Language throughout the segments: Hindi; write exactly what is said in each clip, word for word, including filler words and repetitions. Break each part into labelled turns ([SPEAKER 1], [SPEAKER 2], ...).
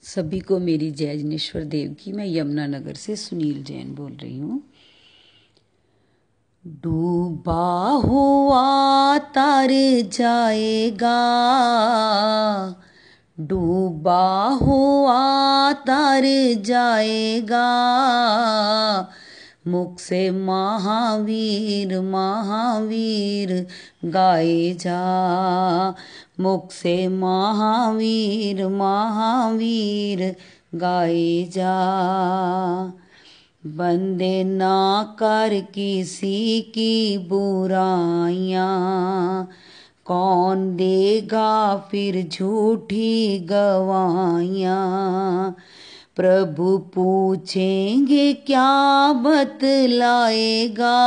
[SPEAKER 1] सभी को मेरी जय जिनेश्वर देव की। मैं यमुनानगर से सुनील जैन बोल रही हूँ। डूबा हुआ तर जाएगा, डूबा हुआ तर जाएगा, मुख से महावीर महावीर गाए जा, मुख से महावीर महावीर गाए जा। बंदे ना कर किसी की बुराइयाँ, कौन देगा फिर झूठी गवाहियाँ। प्रभु पूछेंगे क्या बतलाएगा,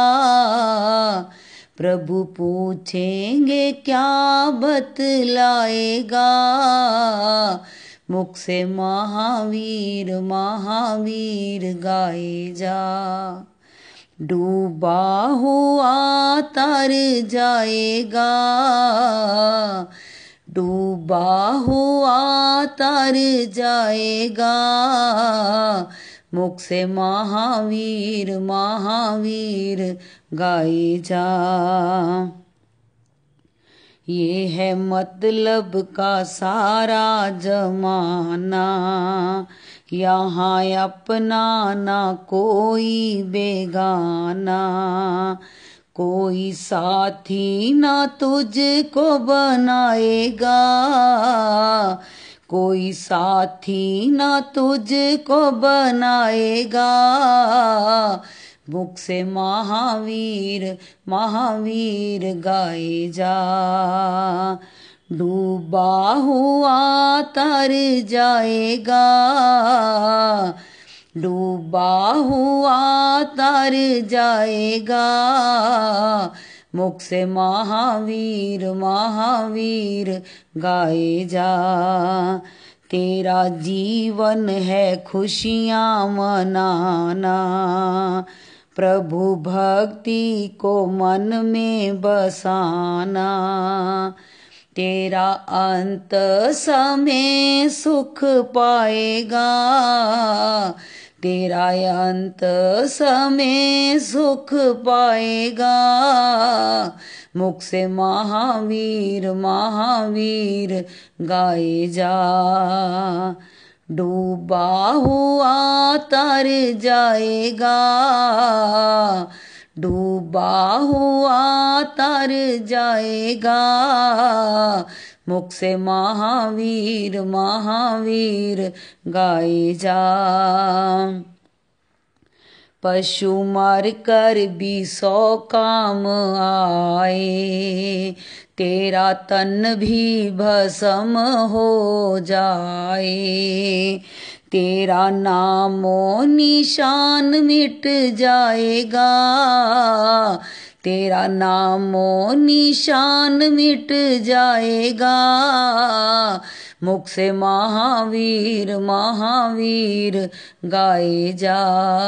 [SPEAKER 1] प्रभु पूछेंगे क्या बतलाएगा, मुख से महावीर महावीर गाए जा। डूबा हुआ तर जाएगा, डूबा हुआ तर जाएगा, मुख से महावीर महावीर गाए जा। ये है मतलब का सारा जमाना, यहाँ अपना ना कोई बेगाना, कोई साथी ना तुझको बनाएगा, कोई साथी ना तुझको बनाएगा, मुख से महावीर महावीर गाए जा। डूबा हुआ तर जाएगा, डूबा हुआ तर जाएगा, मुख से महावीर महावीर गाए जा। तेरा जीवन है खुशियाँ मनाना, प्रभु भक्ति को मन में बसाना। तेरा अंत समय सुख पाएगा, तेरा अंत समय सुख पाएगा, मुख से महावीर महावीर गाए जा। डूबा हुआ तर जाएगा, डूबा हुआ तर जाएगा, मुख से महावीर महावीर गाए जा। पशु मर कर भी सौ काम आए, तेरा तन भी भस्म हो जाए, तेरा नामो निशान मिट जाएगा, तेरा नामो निशान मिट जाएगा, मुख से महावीर महावीर गाए जा।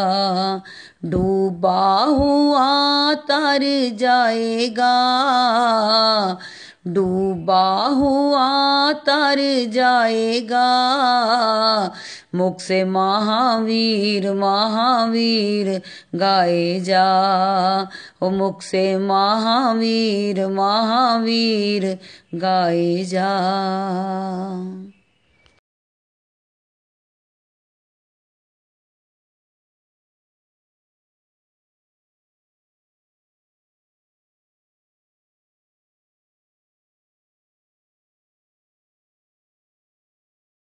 [SPEAKER 1] डूबा हुआ तर जाएगा, डूबा हुआ तर जाएगा, मुख से महावीर महावीर गाए जा। ओ मुख से महावीर महावीर गाए जा।